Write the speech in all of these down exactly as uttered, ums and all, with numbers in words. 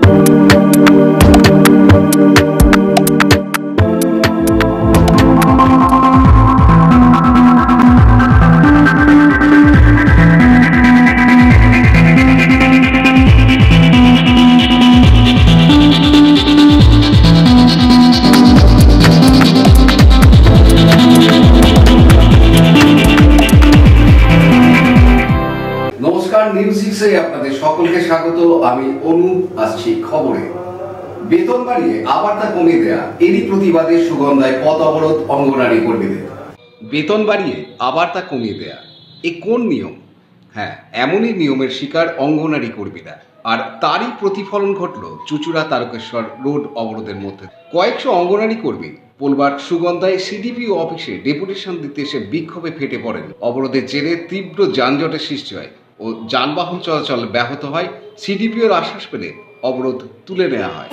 News সিক্সে আপনাদের সকলকে স্বাগত। আমি অনুপ আসছি খবরে। বেতন বাড়িয়ে আবার তা কমিয়ে দেয়া, এরই প্রতিবাদে সুগন্ধায় পথ অবরোধ অঙ্গনারী কর্মীদের। বেতন বাড়িয়ে আবার তা কমিয়ে দেয়া, এ কোন নিয়ম? হ্যাঁ, এমনই নিয়মের শিকার অঙ্গনারী কর্মীরা। আর তারই প্রতিফলন ঘটল চুঁচুড়া তারকেশ্বর রোড অবরোধের মধ্যে। কয়েকশো অঙ্গনারী কর্মী পোলবার সুগন্ধায় সিডিপিও অফিসে ডেপুটেশন দিতে এসে বিক্ষোভে ফেটে পড়েন। অবরোধের জেরে তীব্র যানজটের সৃষ্টি হয় ও যানবাহন চলাচল ব্যাহত হয়। সিডিপিওর আশ্বাস পেলে অবরোধ তুলে নেওয়া হয়।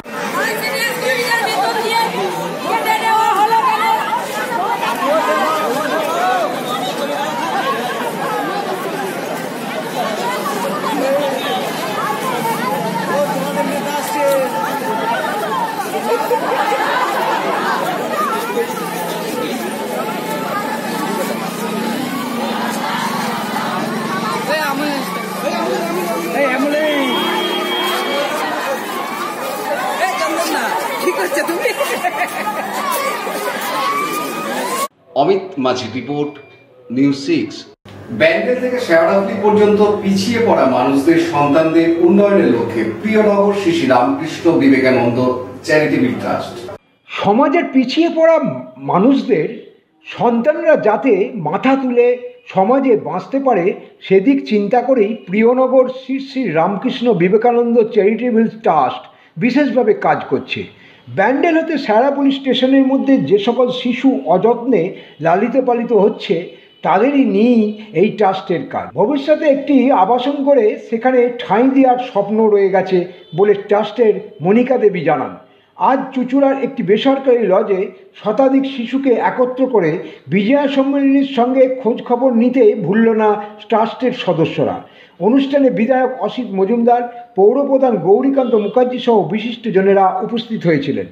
অমিত মাঝি রিপোর্ট, নিউজ সিক্স। ব্যান্ডেল থেকে শেওড়াফুলি পর্যন্ত পিছিয়ে পড়া মানুষদের সন্তানদের উন্নয়নের লক্ষ্যে প্রিয়নগর শ্রী শ্রী রামকৃষ্ণ বিবেকানন্দ চ্যারিটেবল ট্রাস্ট। সমাজের পিছিয়ে পড়া মানুষদের সন্তানরা যাতে মাথা তুলে সমাজে বাঁচতে পারে সেদিক চিন্তা করেই প্রিয়নগর শ্রী শ্রী রামকৃষ্ণ বিবেকানন্দ চ্যারিটেবল ট্রাস্ট বিশেষভাবে কাজ করছে। ব্যান্ডেল হতে শেওড়াফুলি স্টেশনের মধ্যে যে সকল শিশু অযত্নে লালিত পালিত হচ্ছে তাদেরই নিয়েই এই ট্রাস্টের কাজ। ভবিষ্যতে একটি আবাসন করে সেখানে ঠাঁই দেওয়ার স্বপ্ন রয়ে গেছে বলে ট্রাস্টের মনিকা দেবী জানান। আজ চুঁচুড়ার একটি বেসরকারি লজে শতাধিক শিশুকে একত্র করে বিজয়া সম্মেলনীর সঙ্গে খোঁজ খবর নিতে ভুলল না ট্রাস্টের সদস্যরা। অনুষ্ঠানে বিধায়ক অসিত মজুমদার, পৌরপ্রধান গৌরীকান্ত মুখার্জি সহ বিশিষ্টজনেরা উপস্থিত হয়েছিলেন।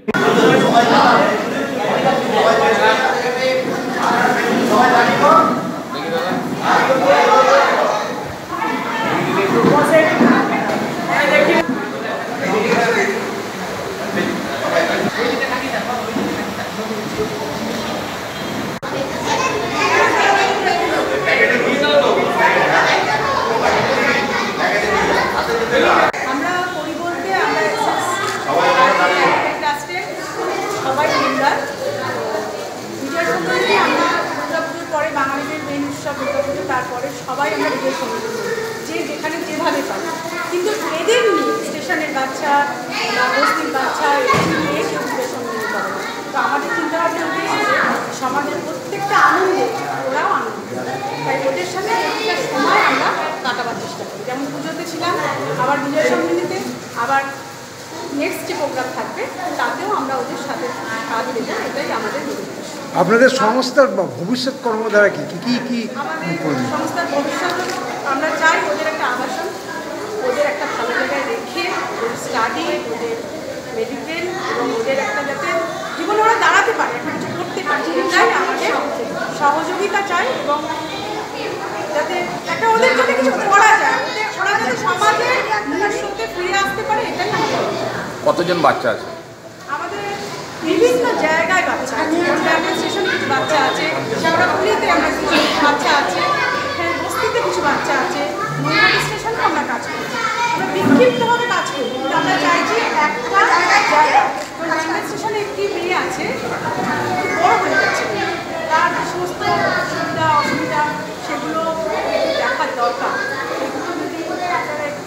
তারপরে সবাই আমরা বিজয় সমিতি যে যেখানে যেভাবে পাই, কিন্তু এদের নিয়ে স্টেশনের বাচ্চা বা বস্তির বাচ্চা নিয়ে কেউ বিজয় সমিতি করে না। তো আমাদের চিন্তাভাবনা উঠেছে সমাজের প্রত্যেকটা আনন্দে ওরাও আনন্দ, তাই ওদের সাথে একটা সময় আমরা কাটাবার চেষ্টা করি। যেমন পুজোতে ছিলাম, আবার বিজয় সমিতিতে, আবার নেক্সট যে প্রোগ্রাম থাকবে তাতেও আমরা ওদের সাথে কাজ দেবো, এটাই আমাদের উদ্দেশ্য। আপনাদের সংস্থার ভবিষ্যৎ কর্মধারা কি কি কি আমাদের সংস্থার ভবিষ্যৎ আমরা চাই ওদের একটা আবাসন, ওদের একটা ভালো জায়গায় রেখে ওদের স্টাডি, ওদের মেডিকেল এবং ওদের একটা যাতে জীবনে ওরা দাঁড়াতে পারে, একটা কিছু করতে পারে, এটাই আমাদের সহযোগিতা চাই। এবং যাতে একটা ওদের জন্য কিছু করা যায়, ওদের ওরা যাতে সমাজের মনুষ্যত্বে ফিরে আসতে পারে, এটাই আমাদের। কতজন বাচ্চা আছে? আমাদের বিভিন্ন জায়গায় বাচ্চা আছে, ব্যান্ডেল স্টেশনে কিছু বাচ্চা আছে, শেওড়াফুলিতে আমরা কিছু বাচ্চা আছে, এখানে বস্তিতে কিছু বাচ্চা আছে, মহিলা স্টেশনে আমরা কাজ করি। আমরা বিক্ষিপ্তভাবে কাজ করি, কিন্তু আমরা চাইছি একটা জায়গা। ব্যান্ডেল স্টেশনে একটি মেয়ে আছে, বড় হয়ে যাচ্ছে, তার যে সমস্ত সুবিধা অসুবিধা সেগুলো দেখার দরকার। সেগুলো যদি আপনারা একটু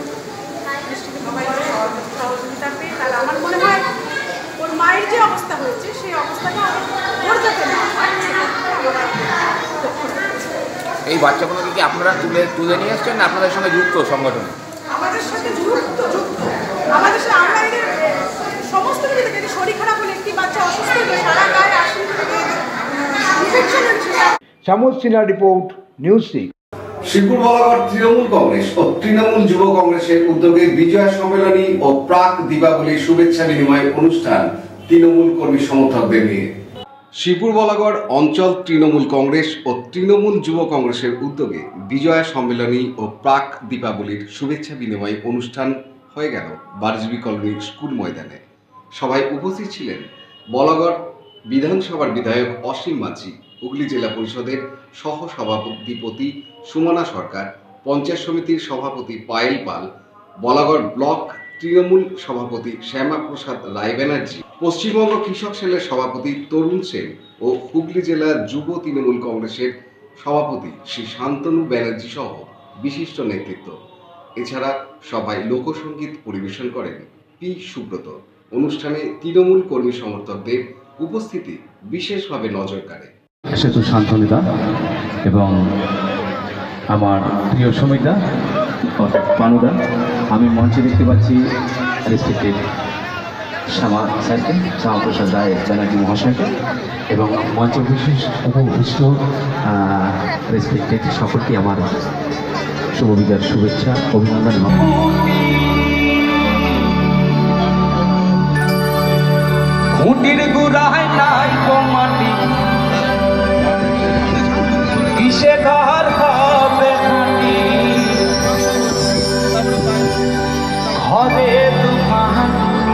সহযোগিতা পেয়ে, তাহলে আমার মনে হয় ওর মায়ের যে অবস্থা হয়েছে সেই অবস্থাটা ওর যাতে না হয়। এই বাচ্চাগুলোকে কি আপনারা তুলে তুলে নিয়ে আসছেন না আপনাদের সঙ্গে যুক্ত সংগঠন? আমাদের সাথে যুক্ত যুক্ত আমাদের সাথে আমরা এদের সমস্ত কিছু থেকে শরীর খারাপ হলে একটি বাচ্চা অসুস্থ হলে সারা গায়ে আসলে ইনফেকশন হচ্ছে। Shyamal Sinha report, news six. Shibpur Balagarh Trinamool Congress ও তৃণমূল যুব কংগ্রেসের উদ্যোগে বিজয় সম্মেলনী ও প্রাক দীপাবলির শুভেচ্ছা বিনিময় অনুষ্ঠান তৃণমূল কর্মী সমর্থকদের নিয়ে। শিবপুর বলাগড় অঞ্চল তৃণমূল কংগ্রেস ও তৃণমূল যুব কংগ্রেসের উদ্যোগে বিজয়া সম্মেলনী ও প্রাক দীপাবলির শুভেচ্ছা বিনিময় অনুষ্ঠান হয়ে গেল বারজবি কলোনি স্কুল ময়দানে। সবাই উপস্থিত ছিলেন বলাগড় বিধানসভার বিধায়ক অসীম মাঝি, হুগলি জেলা পরিষদের সহ সভাধিপতি সুমনা সরকার, পঞ্চায়েত সমিতির সভাপতি পায়েল পাল, বলাগড় ব্লক তৃণমূল সভাপতি শ্যামা প্রসাদ রায় ব্যানার্জি, পশ্চিমবঙ্গ কৃষক সেলের সভাপতি তরুণ সেন ও হুগলি জেলা যুব তৃণমূল কংগ্রেসের সভাপতি শ্রী শান্তনু ব্যানার্জি সহ বিশিষ্ট নেতৃত্ব। এছাড়া সভায় লোকসঙ্গীত পরিবেশন করেন পি সুব্রত। অনুষ্ঠানে তৃণমূল কর্মী সমর্থকদের উপস্থিতি বিশেষভাবে নজর কাড়ে। সেতু শান্তনুদা এবং আমার প্রিয় সমিতা পানুদা, আমি মঞ্চে দেখতে পাচ্ছি রেসপেক্টেড শ্যামা স্যারকে, শ্যামা প্রসাদ রায় ব্যানার্জি মহাশয়কে, এবং মঞ্চ বিশেষ উপবিষ্ট রেসপেক্টেড সকলকে আমার শুভ বিজয়ের শুভেচ্ছা অভিনন্দন। খুঁটির গুড়ায় নাই মাটি কিসে ঘর হবে মাটি ঘরে দুখান।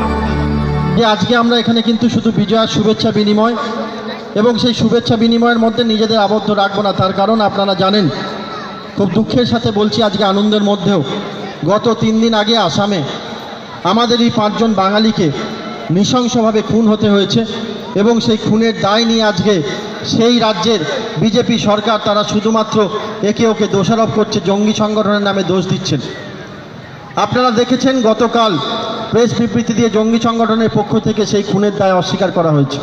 আজকে আমরা এখানে কিন্তু শুধু বিজয়ার শুভেচ্ছা বিনিময় এবং সেই শুভেচ্ছা বিনিময়ের মধ্যে নিজেদের আবদ্ধ রাখবো না। তার কারণ আপনারা জানেন, খুব দুঃখের সাথে বলছি, আজকে আনন্দের মধ্যেও গত তিন দিন আগে আসামে আমাদের এই পাঁচজন বাঙালিকে নৃশংসভাবে খুন হতে হয়েছে এবং সেই খুনের দায় নিয়ে আজকে সেই রাজ্যের বিজেপি সরকার তারা শুধুমাত্র একে ওকে দোষারোপ করছে, জঙ্গি সংগঠনের নামে দোষ দিচ্ছেন। আপনারা দেখেছেন গতকাল প্রেস বিবৃতি দিয়ে জঙ্গি সংগঠনের পক্ষ থেকে সেই খুনের দায় অস্বীকার করা হয়েছে।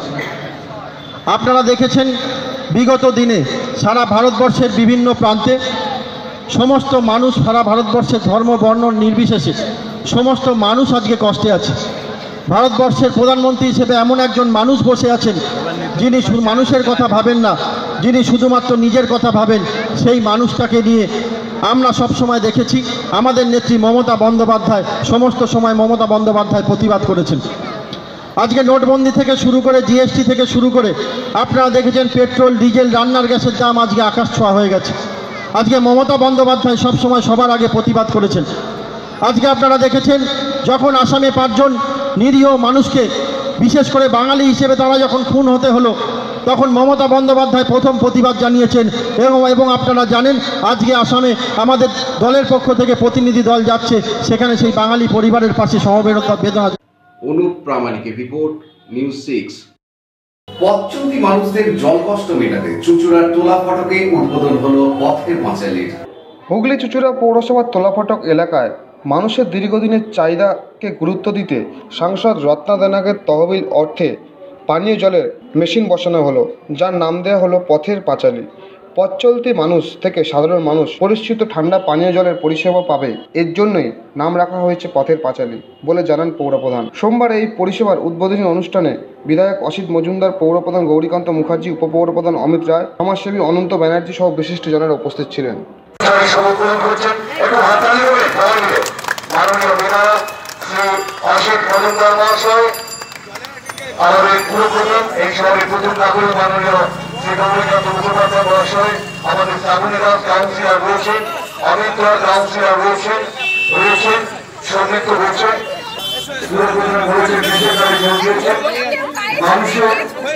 আপনারা দেখেছেন বিগত দিনে সারা ভারতবর্ষের বিভিন্ন প্রান্তে সমস্ত মানুষ, সারা ভারতবর্ষের ধর্ম বর্ণ নির্বিশেষে সমস্ত মানুষ আজকে কষ্টে আছে। ভারতবর্ষের প্রধানমন্ত্রী হিসেবে এমন একজন মানুষ বসে আছেন যিনি শুধু মানুষের কথা ভাবেন না, যিনি শুধুমাত্র নিজের কথা ভাবেন। সেই মানুষটাকে নিয়ে আমরা সব সময় দেখেছি আমাদের নেত্রী মমতা বন্দ্যোপাধ্যায় সমস্ত সময় মমতা বন্দ্যোপাধ্যায় প্রতিবাদ করেছেন। আজকে নোটবন্দি থেকে শুরু করে জিএসটি থেকে শুরু করে আপনারা দেখেছেন পেট্রোল ডিজেল রান্নার গ্যাসের দাম আজকে আকাশ ছোঁয়া হয়ে গেছে। আজকে মমতা বন্দ্যোপাধ্যায় সবসময় সবার আগে প্রতিবাদ করেছেন। আজকে আপনারা দেখেছেন যখন আসামে পাঁচজন নিরীহ মানুষকে, বিশেষ করে বাঙালি হিসেবে তারা যখন খুন হতে হলো, তখন মমতা বন্দ্যোপাধ্যায় প্রথম প্রতিবাদ জানিয়েছেন। এবং এবং আপনারা জানেন আজকে আসামে আমাদের দলের পক্ষ থেকে প্রতিনিধি দল যাচ্ছে, সেখানে সেই বাঙালি পরিবারের পাশে সমবেদনা বেদনা। অনুপ প্রামাণিকের রিপোর্ট, নিউজ সিক্স। পথচলতি মানুষদের জলকষ্ট মেটাতে চুঁচুড়ার তোলা ফটকে উদ্বোধন হলো পথের পাঁচালীর। হুগলি চুঁচুড়া পৌরসভার তোলা ফটক এলাকায় মানুষের দীর্ঘদিনের চাহিদাকে গুরুত্ব দিতে সাংসদ রত্না দেনাগের তহবিল অর্থে পানীয় জলের মেশিন বসানো হলো, যার নাম দেওয়া হলো পথের পাঁচালী। পথচলতি মানুষ থেকে সাধারণ মানুষ পরিশ্রুত ঠান্ডা পানীয় জলের পরিষেবা পাবে, এর জন্যই নাম রাখা হয়েছে পথের পাঁচালী বলে জানান পৌরপ্রধান। সোমবার এই পরিষেবার উদ্বোধনী অনুষ্ঠানে বিধায়ক অসিত মজুমদার, পৌরপ্রধান গৌরীকান্ত মুখার্জি, উপপৌরপ্রধান অমিত রায়, সমাজসেবী অনন্ত ব্যানার্জি সহ বিশিষ্টজনেরা উপস্থিত ছিলেন। আমাদের পুরোপ্রধান এই শহরের প্রথম নাগরিক মাননীয় শ্রী গৌরীকান্ত মুখোপাধ্যায় মহাশয়, আমাদের শ্রাবণীরা কাউন্সিলর রয়েছেন, অমিতরা কাউন্সিলর রয়েছেন রয়েছেন সৌমিত্র রয়েছেন, পুরোপ্রধান রয়েছেন, বিশেষভাবে যোগ দিয়েছেন মানুষের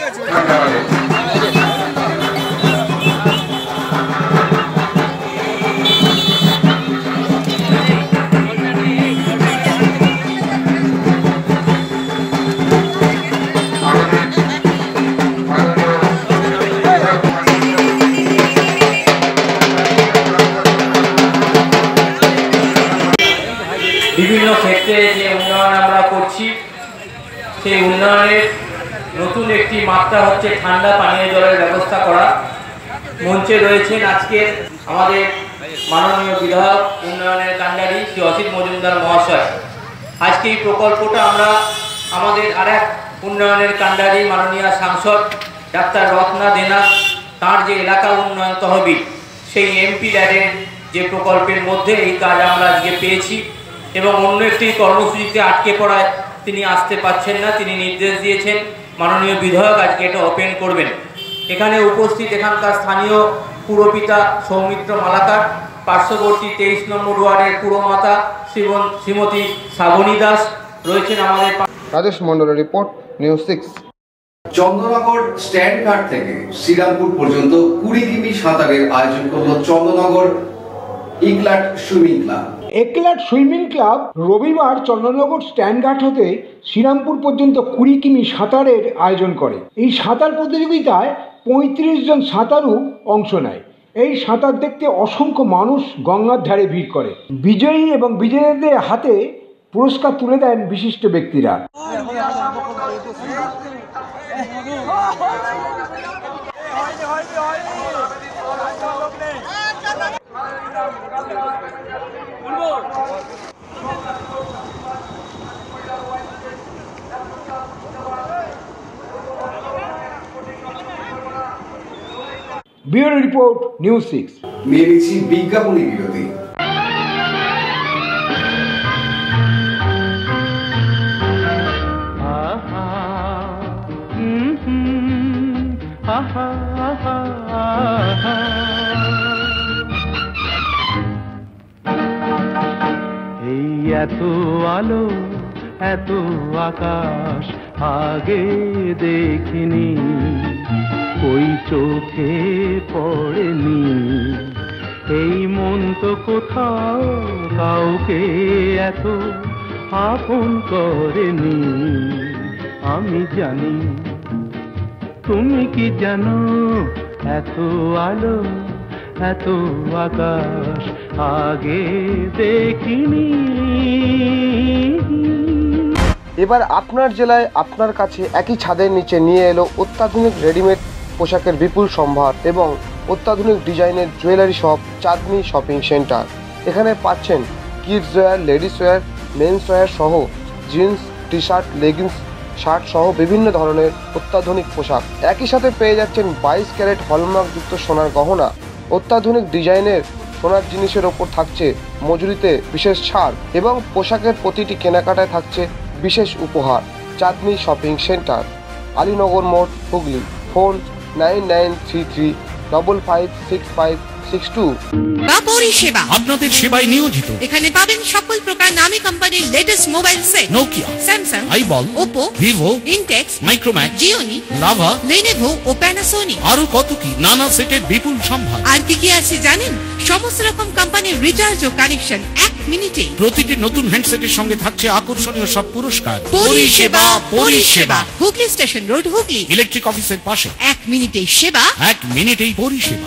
বিভিন্ন ক্ষেত্রে যে উন্নয়ন আমরা করছি, সেই উন্নয়নের নতুন একটি মাত্রা হচ্ছে ঠান্ডা পানীয় জলের ব্যবস্থা করা। মঞ্চে রয়েছেন আজকের আমাদের মাননীয় বিধায়ক উন্নয়নের কাণ্ডারি শ্রী অসিত মজুমদার মহাশয়। আজকে এই প্রকল্পটা আমরা আমাদের আর এক উন্নয়নের কাণ্ডারি মাননীয় সাংসদ ডাক্তার রত্না দেনা, তার যে এলাকা উন্নয়ন তহবিল, সেই এমপি ল্যাডের যে প্রকল্পের মধ্যে এই কাজ আমরা আজকে পেয়েছি এবং অন্য একটি কর্মসূচিতে আটকে পড়ায় তিনি আসতে পারছেন না। তিনি নির্দেশ দিয়েছেন মাননীয় বিধায়ক আজকে এটা ওপেন করবেন। এখানে উপস্থিত এখানকার স্থানীয় পুরপিতা সৌমিত্র মালাকার, পার্শ্ববর্তী তেইশ নম্বর ওয়ার্ডের পুরমাতা শ্রীমতী শ্রাবণী দাস রয়েছেন আমাদের। রাজেশ মন্ডলের report, news six. Chandannagar stand ghat থেকে শ্রীরামপুর পর্যন্ত কুড়ি কিমি সাঁতারের আয়োজন করলো Chandannagar Eklat swimming club. Eklat swimming club রবিবার চন্দ্রনগর স্ট্যান্ডঘাট হতে শ্রীরামপুর পর্যন্ত কুড়ি কিমি সাঁতারের আয়োজন করে। এই সাঁতার প্রতিযোগিতায় পঁয়ত্রিশ জন সাঁতারু অংশ নেয়। এই সাঁতার দেখতে অসংখ্য মানুষ গঙ্গার ধারে ভিড় করে। বিজয়ী এবং বিজয়ীদের হাতে পুরস্কার তুলে দেন বিশিষ্ট ব্যক্তিরা। Bureau report, news six. মেরেছি বিজ্ঞাপনী বিরোধী। এই এত আলো এত আকাশ আগে দেখিনি, ওই চোখে পড়েনি। এই মন তো কোথাও কাউকে এত আপন করেনি। আমি জানি তুমি কি জানো, এত আলো এত আকাশ আগে দেখিনি। এবার আপনার জেলায় আপনার কাছে একই ছাদের নিচে নিয়ে এলো অত্যাধুনিক রেডিমেড পোশাকের বিপুল সম্ভার এবং অত্যাধুনিক ডিজাইনের jewellery shop Chandni shopping centre. এখানে পাচ্ছেন kids wear, ladies wear, mens wear সহ jeans, T shirt, leggings, shirt সহ বিভিন্ন ধরনের অত্যাধুনিক পোশাক। একই সাথে পেয়ে যাচ্ছেন বাইশ ক্যারেট হলমার্কযুক্ত সোনার গহনা। অত্যাধুনিক ডিজাইনের সোনার জিনিসের ওপর থাকছে মজুরিতে বিশেষ ছাড় এবং পোশাকের প্রতিটি কেনাকাটায় থাকছে বিশেষ উপহার। চাঁদনি শপিং সেন্টার, আলীনগর মোড়, Hooghly. Phone nine nine three three double five six five six two. পরিষেবা আপনাদের সেবায় নিয়োজিত। এখানে পাবেন সকল প্রকার নামী কোম্পানির latest mobile set, Nokia, Samsung, iBall, Oppo, Vivo, Intex, Micromax, Gionee, Lava, Lenovo ও প্যানাসোনিক। আরো কত কি নানা সেটের বিপুল সম্ভার। আর কি কি আছে জানেন? সমস্ত রকম কোম্পানির রিচার্জ ও কানেকশন এক মিনিটে। প্রতিটি নতুন হ্যান্ডসেটের সঙ্গে থাকছে আকর্ষণীয় সব পুরস্কার। পরিষেবা পরিষেবা Hooghly station road, Hooghly. Electric অফিসের পাশে। এক মিনিটেই সেবা, এক মিনিটেই পরিষেবা।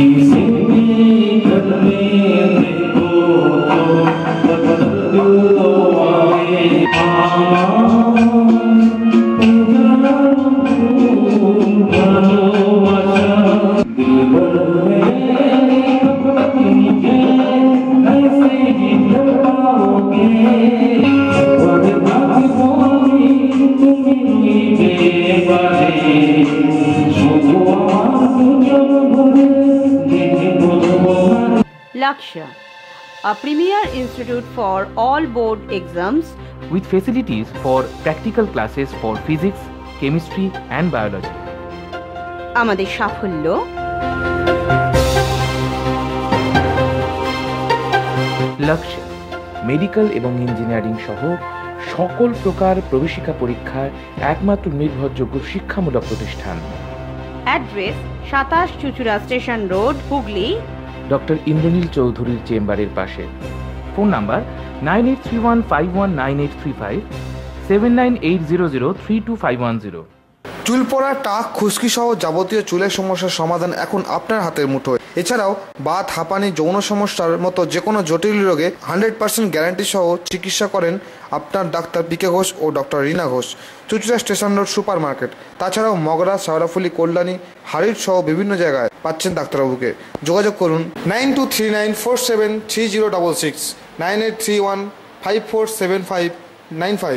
Lakshya, a premier institute for all board exams with facilities for practical classes for physics, chemistry and biology. আমাদের সাফল্য লক্ষ্য মেডিকেল এবং ইঞ্জিনিয়ারিং সহ সকল প্রকার প্রবেশিকা পরীক্ষার একমাত্র নির্ভরযোগ্য শিক্ষামূলক প্রতিষ্ঠান। অ্যাড্রেস সাতাশ Chuchura station road, Hooghly. Doctor Indranil চৌধুরীর চেম্বারের পাশে। Phone number nine eight three one five one nine eight three five, seven nine eight zero zero three two five one zero. চুল পড়া, টাক, খুশকি সহ যাবতীয় চুলের সমস্যার সমাধান এখন আপনার হাতের মুঠোয়। এছাড়াও বাত, হাঁপানি, যৌন সমস্যার মতো যে কোনো জটিল রোগে হান্ড্রেড পার্সেন্ট গ্যারান্টি সহ চিকিৎসা করেন আপনার ডাক্তার পি কে ঘোষ ও doctor Rina Ghosh, Chuchura station road super market. তাছাড়াও মগরা, শেওড়াফুলি, কল্যাণী, হাড়ির সহ বিভিন্ন জায়গায় পাচ্ছেন ডাক্তারবাবুকে। যোগাযোগ করুন nine two three nine four seven three zero double six, nine eight three one five four seven five nine five.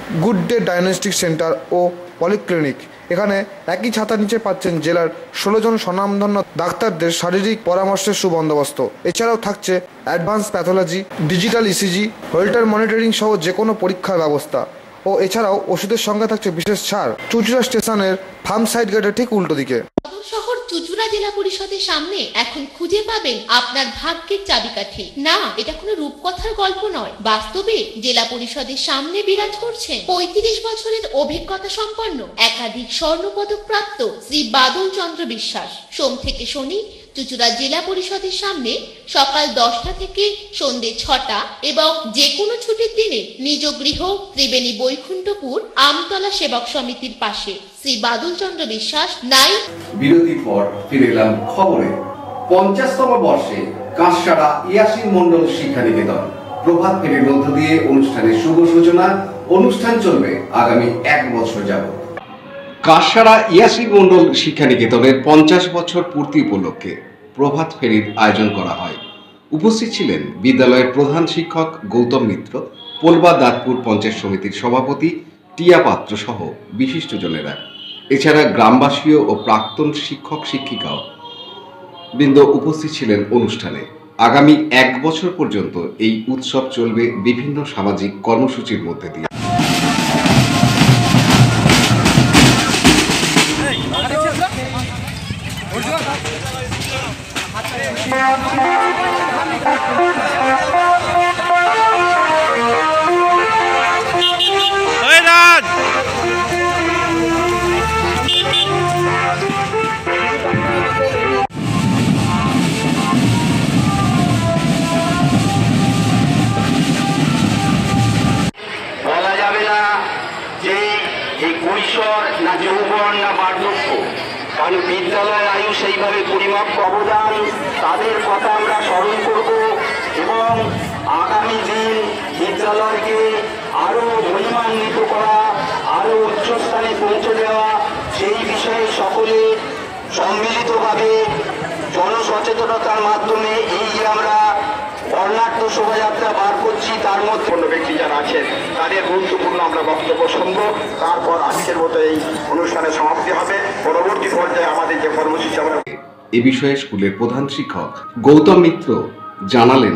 Good day diagnostic centre ও পলিক্লিনিক। এখানে একই ছাতার নিচে পাচ্ছেন জেলার ষোলো জন স্বনামধন্য ডাক্তারদের শারীরিক পরামর্শের সুবন্দোবস্ত। এছাড়াও থাকছে advance pathology, digital ECG, holter monitoring সহ যে কোনো পরীক্ষার ব্যবস্থা। ও এছাড়াও ওষুধের সঙ্গে থাকছে বিশেষ ছাড়। চুঁচুড়া স্টেশনের ফার্ম সাইড গেটের ঠিক উল্টো দিকে। শহর চুঁচুড়া জেলা পরিষদের সামনে এখন খুঁজে পাবেন আপনার ভাগ্যের চাবিকাঠি। না, এটা কোনো রূপকথার গল্প নয়, বাস্তবে জেলা পরিষদের সামনে বিরাজ করছে পঁয়ত্রিশ বছরের অভিজ্ঞতা সম্পন্ন একাধিক স্বর্ণপদক প্রাপ্ত শ্রী বাদল চন্দ্র বিশ্বাস। সোম থেকে শনি চুঁচুড়া জেলা পরিষদের সামনে সকাল দশটা থেকে সন্ধ্যে ছটা এবং যে কোনো ছুটির দিনে নিজ গৃহ ত্রিবেণী বৈকুণ্ঠপুর আমতলা সেবক সমিতির পাশে শ্রী বাদল চন্দ্র বিশ্বাস নাই। বিরতির পর ফিরে এলাম খবরে। পঞ্চাশতম বর্ষে কাঁসারা ইয়াসিন মন্ডল শিক্ষা নিকেতন প্রভাত ফেরির মধ্য দিয়ে অনুষ্ঠানের শুভ সূচনা। অনুষ্ঠান চলবে আগামী এক বছর যাবত। কাঁসারা ইয়াসিন মন্ডল শিক্ষা নিকেতনের পঞ্চাশ বছর পূর্তি উপলক্ষে প্রভাত ফেরির আয়োজন করা হয়। উপস্থিত ছিলেন বিদ্যালয়ের প্রধান শিক্ষক গৌতম মিত্র, পোলবা দাঁতপুর পঞ্চায়েত সমিতির সভাপতি টিয়া পাত্র সহ বিশিষ্টজনেরা। এছাড়া গ্রামবাসী ও প্রাক্তন শিক্ষক শিক্ষিকাও বৃন্দ উপস্থিত ছিলেন অনুষ্ঠানে। আগামী এক বছর পর্যন্ত এই উৎসব চলবে বিভিন্ন সামাজিক কর্মসূচির মধ্যে দিয়ে। বলা যাবে না যে এই কৈশোর না যৌবন না বার্ধক্য, কারণ বিদ্যালয়ের আয়ু সেইভাবে পরিমাপ অবদান, তাদের কথা আমরা স্মরণ করব এবং আগামী দিন বিদ্যালয়কে আরও মহিমান্বিত করা, আরও উচ্চস্থানে পৌঁছে দেওয়া, সেই বিষয়ে সকলে সম্মিলিতভাবে জনসচেতনতার মাধ্যমে এই যে আমরা বর্ণাঢ্য শোভাযাত্রা বার করছি, তার মধ্যে অন্য ব্যক্তি যারা আছেন তাদের গুরুত্বপূর্ণ আমরা বক্তব্য শুনব। তারপর আজকের মতো এই অনুষ্ঠানের সমাপ্তি হবে। পরবর্তী পর্যায়ে আমাদের যে কর্মসূচি আমরা এ বিষয়ে স্কুলের প্রধান শিক্ষক গৌতম মিত্র জানালেন,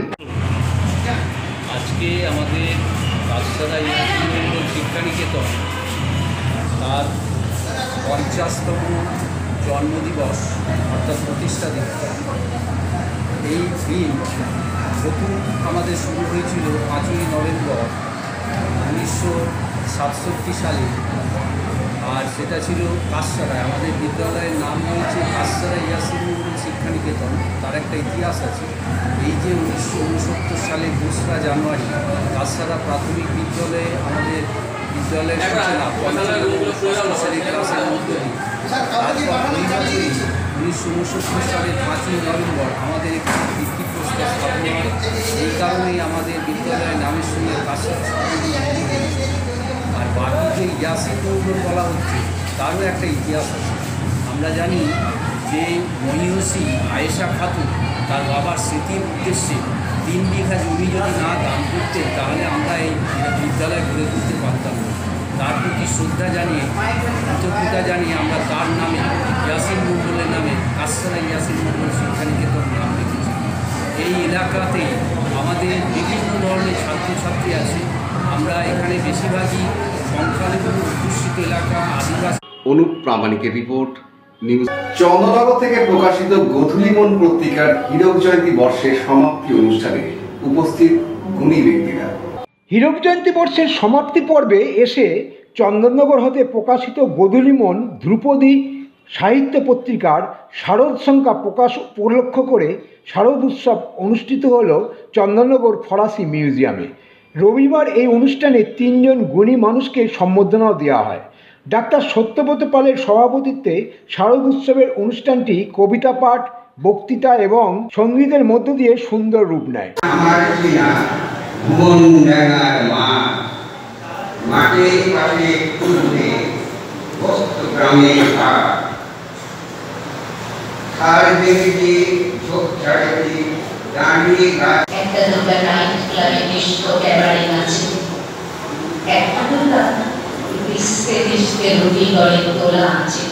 আজকে আমাদের কাঁসারা ইয়াসিন মন্ডল শিক্ষা নিকেতন তার পঞ্চাশতম জন্মদিবস অর্থাৎ প্রতিষ্ঠা দিবস। এই দিন প্রথম আমাদের শুরু হয়েছিল পাঁচই নভেম্বর উনিশশো সাতষট্টি সালে, আর সেটা ছিল কাঁসারায়। আমাদের বিদ্যালয়ের নাম হয়েছে কাঁসারা ইয়াসিন মন্ডল শিক্ষা নিকেতন। তার একটা ইতিহাস আছে। এই যে উনিশশো উনসত্তর সালে দোসরা জানুয়ারি কাঁসারা প্রাথমিক বিদ্যালয়ে আমাদের বিদ্যালয়ের সূচনা পঞ্চম শ্রেণীর ক্লাসের মধ্য দিয়ে। তারপর ওই বছরই উনিশশো উনসত্তর সালের পাঁচই নভেম্বর আমাদের একটি ভিত্তিপ্রস্তর স্থাপন হয়। এই কারণেই আমাদের বিদ্যালয়ের নামের সঙ্গে কাঁসারা। আর বাকি যে ইয়াসিন মন্ডল বলা হচ্ছে তারও একটা ইতিহাস আছে। আমরা জানি যে মহিষী আয়েশা খাতুন তার বাবার স্মৃতির উদ্দেশ্যে তিন বিঘা জমি যদি না দান করতেন তাহলে আমরা এই বিদ্যালয় গড়ে তুলতে পারতাম না। তার প্রতি শ্রদ্ধা জানিয়ে কৃতজ্ঞতা জানিয়ে আমরা তার নামে ইয়াসিন মন্ডলের নামে কাঁসারা ইয়াসিন মন্ডল শিক্ষা নিকেতন নাম রেখেছি। এই এলাকাতে আমাদের বিভিন্ন ধরনের ছাত্রছাত্রী আছে। আমরা এখানে বেশিরভাগই সংখ্যালঘু অধ্যুষিত এলাকা আদিবাসী। অনুপ প্রামাণিকের রিপোর্ট, নিউজ। চন্দ্রনগর থেকে প্রকাশিত গোধূলিমন পত্রিকার হীরক জয়ন্তী বর্ষের সমাপ্তি অনুষ্ঠানে উপস্থিত গুণী ব্যক্তিরা। হীরক জয়ন্তী বর্ষের সমাপ্তি পর্বে এসে চন্দননগর হতে প্রকাশিত গোধূলিমন ধ্রুপদী সাহিত্য পত্রিকার শারদ সংখ্যা প্রকাশ উপলক্ষ করে শারদ উৎসব অনুষ্ঠিত হল চন্দননগর ফরাসি মিউজিয়ামে। রবিবার এই অনুষ্ঠানে তিনজন গুণী মানুষকে সম্বর্ধনাও দেওয়া হয়। ডাক্তার সত্যব্রত পালের সভাপতিত্বে শারদ উৎসবের অনুষ্ঠানটি কবিতা পাঠ, বক্তৃতা এবং সঙ্গীতের মধ্য দিয়ে সুন্দর রূপ নেয়। একটা বিশ্বে বিশ্বে রুটি গড়ে তোলা আছে।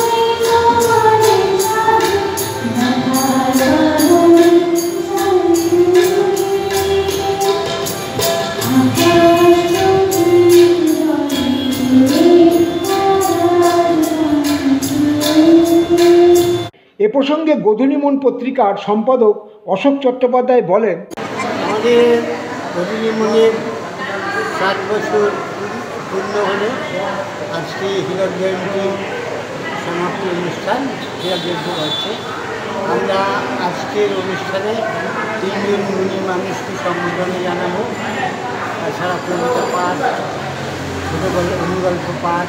এ প্রসঙ্গে গোধূলিমন পত্রিকার সম্পাদক অশোক চট্টোপাধ্যায় বলেন, আমাদের গোধূলিমনের ষাট বছর পূর্ণ হলে আজকে হীরক জয়ন্তী সমাপ্তি অনুষ্ঠান হীরক জয়ন্তী হচ্ছে। আমরা আজকের অনুষ্ঠানে তিনজন মুনি মানুষকে সম্বোধনে জানাবো। তাছাড়া কবিতা পাঠ, ছোটো গল্প অনুগল্প পাঠ,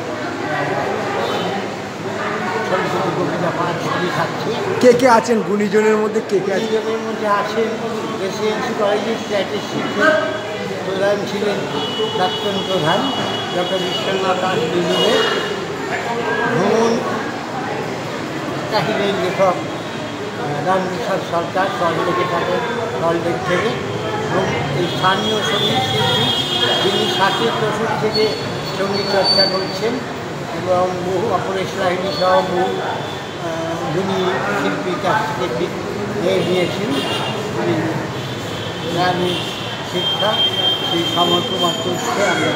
ছোটো ছোটো কবিতা পাঠ সবই থাকছে। কে কে আছেন গুণীজনের মধ্যে? কে কে আছেন? গুণীজনের মধ্যে আছেন প্রেসিডেন্সি কলেজের স্ট্যাটিস্টিক্সের প্রধান ছিলেন প্রাক্তন প্রধান ডক্টর বিশ্বনাথ দাস বিজুদের, ভ্রমণ কাহিনীর লেখক রামপ্রসাদ সরকার সল্টলেকে থাকেন, সল্টলেক থেকে, এবং এই স্থানীয় সঙ্গীত শিল্পী যিনি ষাটের দশক থেকে সঙ্গীত চর্চা করছেন এবং বহু অপরেশ লাহিড়ী সহ বহু গুণী শিল্পীর কাছ থেকে নিয়েছেন। গ্রামীণ শিক্ষা সেই সমর্থমাত্রকে আমরা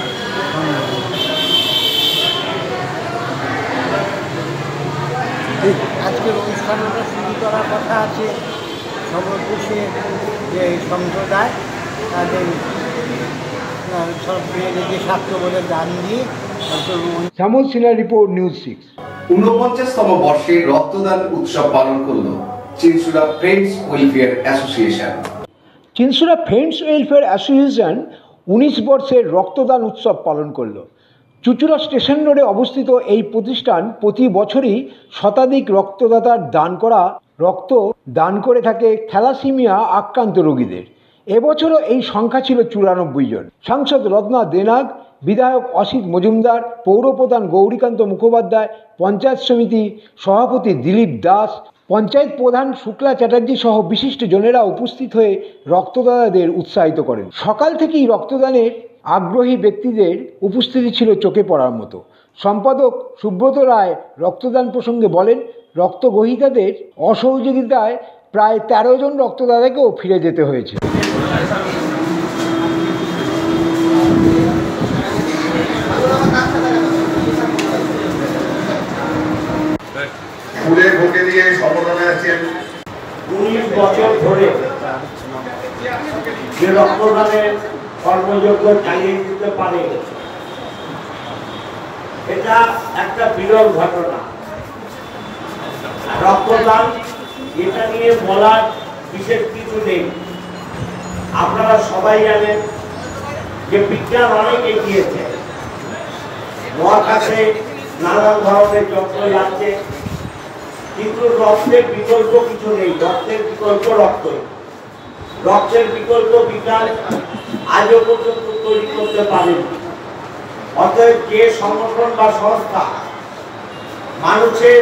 আজকের অনুষ্ঠান আমরা শুরু করার কথা আছে সমগ্রদেশে যে সম্প্রদায় তাদের সব যে স্বার্থ বলে দান দিয়ে শ্যামল সিনহার রিপোর্ট, নিউজ সিক্স। ঊনপঞ্চাশতম বর্ষে রক্তদান উৎসব পালন করল Chinsurah friends welfare association. Chinsurah friends welfare association উনিশ বর্ষের রক্তদান উৎসব পালন করল। চুচুড়া স্টেশন রোডে অবস্থিত এই প্রতিষ্ঠান প্রতি বছরই শতাধিক রক্তদাতার দান করা রক্ত দান করে থাকে থ্যালাসেমিয়া আক্রান্ত রোগীদের। এবছরও এই সংখ্যা ছিল চুরানব্বই জন। সাংসদ রত্না দেনাগ, বিধায়ক অসিত মজুমদার, পৌরপ্রধান গৌরীকান্ত মুখোপাধ্যায়, পঞ্চায়েত সমিতি সভাপতি দিলীপ দাস, পঞ্চায়েত প্রধান শুক্লা চ্যাটার্জি সহ বিশিষ্ট জনেরা উপস্থিত হয়ে রক্তদাতাদের উৎসাহিত করেন। সকাল থেকেই রক্তদানের আগ্রহী ব্যক্তিদের উপস্থিতি ছিল চোখে পড়ার মতো। সম্পাদক সুব্রত রায় রক্তদান প্রসঙ্গে বলেন, রক্তগ্রহীতাদের অসহযোগিতায় প্রায় তেরো জন রক্তদাতাকেও ফিরে যেতে হয়েছে। ফুলে ভোগে দিয়ে সম্বোধনা আছেন। উনিশ বছর ধরে যে রক্তদানের কর্মযজ্ঞ চালিয়ে দিতে পারে, এটা একটা বিরল ঘটনা। রক্তদান এটা নিয়ে বলার বিশেষ কিছু নেই। আপনারা সবাই জানেন যে বিজ্ঞান অনেক এগিয়েছে, মহাকাশে নানান ধরনের যন্ত্র যাচ্ছে, কিন্তু রক্তের বিকল্প কিছু নেই। রক্তের বিকল্প রক্ত, রক্তের বিকল্প বিজ্ঞান আজও পর্যন্ত তৈরি করতে পারেনি। অতএব যে সংগঠন বা সংস্থা মানুষের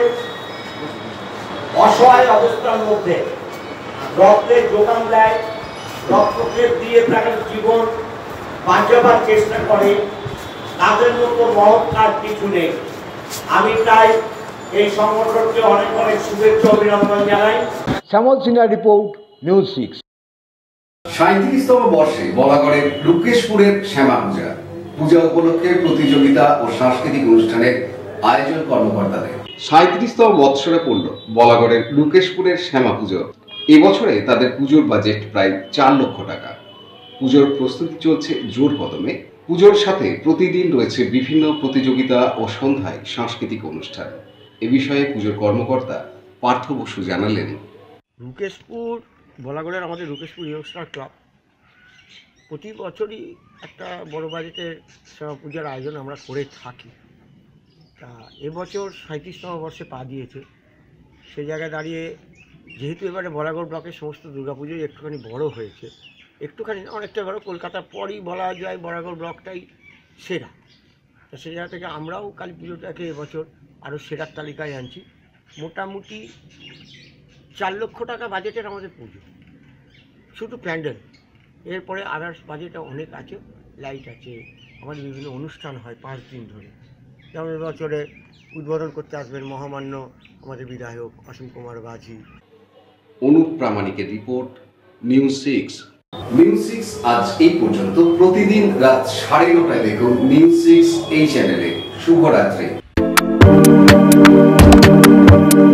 অসহায় অবস্থার মধ্যে রক্তের যোগান দেয়, রক্তকে দিয়ে তাদের জীবন বাঁচাবার চেষ্টা করে, তাদের মতো মহৎ কাজ কিছু নেই। আমি তাই এই সংগঠনকে অনেক অনেক শুভেচ্ছা অভিনন্দন জানাই। শ্যামল সিনহার রিপোর্ট, নিউজ সিক্স। সাঁইত্রিশতম বর্ষে বলাগড়ের লুকেশপুরের শ্যামা পূজা পূজা উপলক্ষে প্রতিযোগিতা ও সাংস্কৃতিক অনুষ্ঠানের আয়োজন কর্মকর্তাদের। সাঁইত্রিশতম বৎসরে পড়ল বলাগড়ের লুকেশপুরের শ্যামা পুজো। এবছরে তাদের পুজোর বাজেট প্রায় চার লক্ষ টাকা। পুজোর প্রস্তুতি চলছে জোর কদমে। পুজোর সাথে প্রতিদিন রয়েছে বিভিন্ন প্রতিযোগিতা ও সন্ধ্যায় সাংস্কৃতিক অনুষ্ঠান। এ বিষয়ে পুজোর কর্মকর্তা পার্থ বসু জানালেন, লুকেশপুর বলাগড়ের আমাদের লুকেশপুর ইয়ংস্টার ক্লাব প্রতি বছরই একটা বড় বাজেটের শ্যামা পূজার আয়োজন আমরা করে থাকি। তা এবছর সাঁইত্রিশতম বর্ষে পা দিয়েছে। সেই জায়গায় দাঁড়িয়ে যেহেতু এবারে বলাগড় ব্লকের সমস্ত দুর্গাপুজোই একটুখানি বড় হয়েছে, একটুখানি অনেকটা বড়, কলকাতার পরই বলা যায় বলাগড় ব্লকটাই সেরা। তো সেই জায়গা থেকে আমরাও কালী পুজোটাকে এবছর আরও সেরার তালিকায় আনছি। মোটামুটি চার লক্ষ টাকা বাজেটের আমাদের পুজো, শুধু প্যান্ডেল। এরপরে আদার্স বাজেটটা অনেক আছে, লাইট আছে, আমাদের বিভিন্ন অনুষ্ঠান হয় পাঁচ দিন ধরে। যেমন এবছরে উদ্বোধন করতে আসবেন মহামান্য আমাদের বিধায়ক অসীম কুমার বাজি। অনুপ প্রামাণিকের report, news six. News six আজ এই পর্যন্ত। প্রতিদিন রাত সাড়ে নটায় দেখুন নিউজ সিক্স এই চ্যানেলে। শুভরাত্রি।